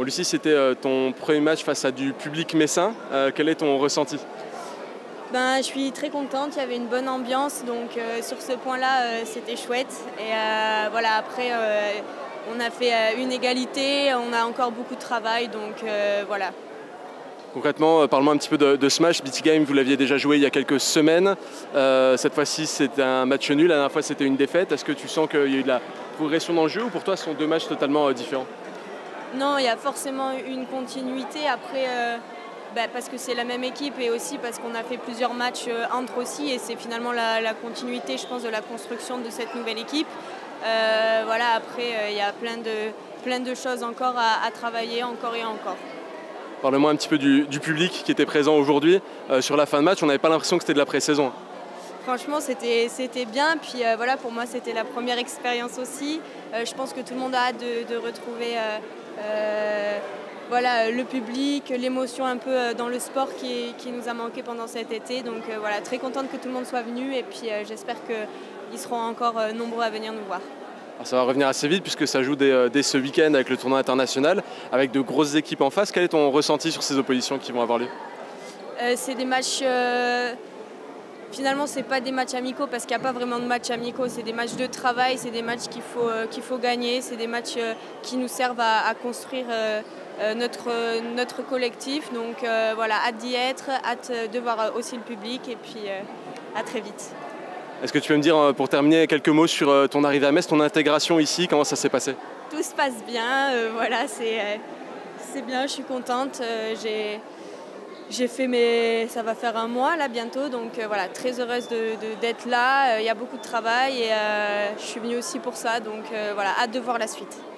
Bon, Lucie, c'était ton premier match face à du public messin. Quel est ton ressenti? Ben, je suis très contente, il y avait une bonne ambiance, donc sur ce point-là, c'était chouette. Et voilà, après, on a fait une égalité, on a encore beaucoup de travail, donc voilà. Concrètement, parle-moi un petit peu de ce match. Beach Game, vous l'aviez déjà joué il y a quelques semaines. Cette fois-ci, c'était un match nul. La dernière fois, c'était une défaite. Est-ce que tu sens qu'il y a eu de la progression dans le jeu ou pour toi, ce sont deux matchs totalement différents? Non, il y a forcément une continuité. Après, parce que c'est la même équipe et aussi parce qu'on a fait plusieurs matchs entre aussi. Et c'est finalement la continuité, je pense, de la construction de cette nouvelle équipe. Voilà, après, il y a plein de choses encore à travailler, encore et encore. Parle-moi un petit peu du public qui était présent aujourd'hui. Sur la fin de match, on n'avait pas l'impression que c'était de la pré-saison. Franchement, c'était bien. Puis voilà, pour moi, c'était la première expérience aussi. Je pense que tout le monde a hâte de retrouver voilà, le public, l'émotion un peu dans le sport qui nous a manqué pendant cet été. Donc voilà, très contente que tout le monde soit venu. Et puis j'espère qu'ils seront encore nombreux à venir nous voir. Alors ça va revenir assez vite puisque ça joue dès ce week-end avec le tournoi international, avec de grosses équipes en face. Quel est ton ressenti sur ces oppositions qui vont avoir lieu? C'est des matchs... Finalement, ce n'est pas des matchs amicaux parce qu'il n'y a pas vraiment de matchs amicaux. C'est des matchs de travail, c'est des matchs qu'il faut gagner. C'est des matchs qui nous servent à construire notre collectif. Donc voilà, hâte d'y être, hâte de voir aussi le public et puis à très vite. Est-ce que tu peux me dire, pour terminer, quelques mots sur ton arrivée à Metz, ton intégration ici, comment ça s'est passé? Tout se passe bien, voilà, c'est bien, je suis contente. J'ai fait ça va faire un mois là bientôt, donc voilà, très heureuse d'être là. Il y a beaucoup de travail et je suis venue aussi pour ça, donc voilà, hâte de voir la suite.